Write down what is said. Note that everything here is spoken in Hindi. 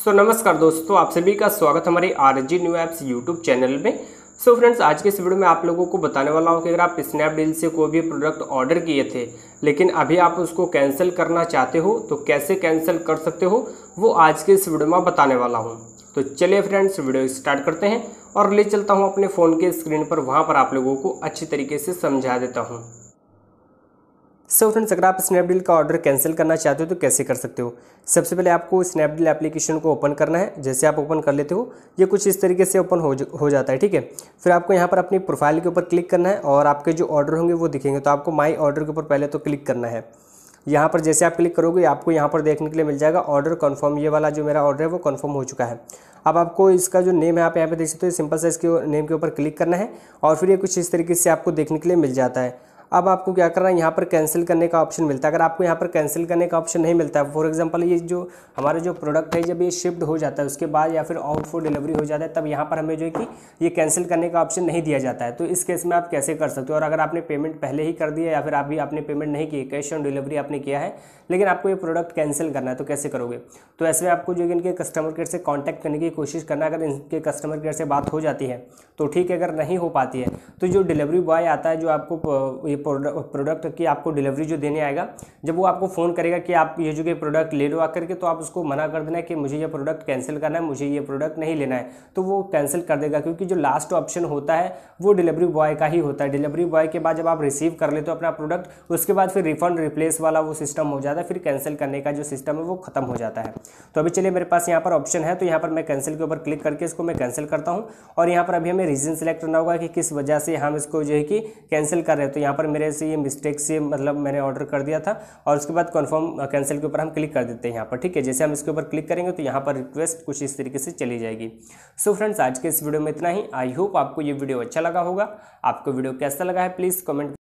नमस्कार दोस्तों, आप सभी का स्वागत हमारे RG new apps YouTube channel में। फ्रेंड्स, आज के इस वीडियो में आप लोगों को बताने वाला हूं कि अगर आप स्नैपडील से कोई भी प्रोडक्ट ऑर्डर किए थे लेकिन अभी आप उसको कैंसिल करना चाहते हो तो कैसे कैंसिल कर सकते हो, वो आज के इस वीडियो में बताने वाला हूँ। तो चलिए फ्रेंड्स, वीडियो स्टार्ट करते हैं और ले चलता हूँ अपने फ़ोन के स्क्रीन पर, वहाँ पर आप लोगों को अच्छी तरीके से समझा देता हूँ। फ्रेंड्स, अगर आप स्नैपडील का ऑर्डर कैंसिल करना चाहते हो तो कैसे कर सकते हो। सबसे पहले आपको स्नैपडील एप्लीकेशन को ओपन करना है। जैसे आप ओपन कर लेते हो, ये कुछ इस तरीके से ओपन हो जाता है, ठीक है। फिर आपको यहाँ पर अपनी प्रोफाइल के ऊपर क्लिक करना है और आपके जो ऑर्डर होंगे वो दिखेंगे। तो आपको माई ऑर्डर के ऊपर पहले तो क्लिक करना है। यहाँ पर जैसे आप क्लिक करोगे आपको यहाँ पर देखने के लिए मिल जाएगा ऑर्डर कन्फर्म। ये वाला जो मेरा ऑर्डर है वो कन्फर्म हो चुका है। अब आपको इसका जो नेम है आप यहाँ पे देख सकते हो, सिंपल सा इसके नेम के ऊपर क्लिक करना है और फिर ये कुछ इस तरीके से आपको देखने के लिए मिल जाता है। अब आपको क्या करना है, यहाँ पर कैंसिल करने का ऑप्शन मिलता है। अगर आपको यहाँ पर कैंसिल करने का ऑप्शन नहीं मिलता है, फॉर एग्जांपल ये जो हमारा जो प्रोडक्ट है जब ये शिफ्ट हो जाता है उसके बाद या फिर आउट फॉर डिलीवरी हो जाता है, तब यहाँ पर हमें जो है कि ये कैंसिल करने का ऑप्शन नहीं दिया जाता है। तो इस केस में आप कैसे कर सकते हो। और अगर आपने पेमेंट पहले ही कर दिया या फिर अभी आपने पेमेंट नहीं की, कैश ऑन डिलीवरी आपने किया है लेकिन आपको ये प्रोडक्ट कैंसिल करना है, तो कैसे करोगे। तो ऐसे में आपको जो इनके कस्टमर केयर से कॉन्टैक्ट करने की कोशिश करना। अगर इनके कस्टमर केयर से बात हो जाती है तो ठीक है, अगर नहीं हो पाती है तो जो डिलीवरी बॉय आता है जो आपको ये प्रोडक्ट की आपको डिलीवरी जो देने आएगा, जब वो आपको फ़ोन करेगा कि आप ये जो कि प्रोडक्ट ले लो आकर के, तो आप उसको मना कर देना कि मुझे ये प्रोडक्ट कैंसिल करना है, मुझे ये प्रोडक्ट नहीं लेना है। तो वो कैंसिल कर देगा, क्योंकि जो लास्ट ऑप्शन होता है वो डिलीवरी बॉय का ही होता है। डिलीवरी बॉय के बाद जब आप रिसीव कर लेते हो अपना प्रोडक्ट, उसके बाद फिर रिफंड रिप्लेस वाला वो सिस्टम हो जाता है, फिर कैंसिल करने का जो सिस्टम है वो खत्म हो जाता है। तो अभी चलिए, मेरे पास यहाँ पर ऑप्शन है, तो यहाँ पर मैं कैंसिल के ऊपर क्लिक करके इसको मैं कैंसिल करता हूँ। और यहाँ पर अभी हमें रीजन सेलेक्ट करना होगा कि किस वजह से हम इसको जो है कि कैंसिल कर रहे हैं। तो यहाँ पर मेरे से ये मिस्टेक से मतलब मैंने ऑर्डर कर दिया था और उसके बाद कंफर्म कैंसिल के ऊपर हम क्लिक कर देते हैं यहाँ पर, ठीक है। जैसे हम इसके ऊपर क्लिक करेंगे तो यहाँ पर रिक्वेस्ट कुछ इस तरीके से चली जाएगी। फ्रेंड्स, आज के इस वीडियो में इतना ही। आई होप आपको ये वीडियो अच्छा लगा होगा। आपको वीडियो कैसा लगा है प्लीज़ कमेंट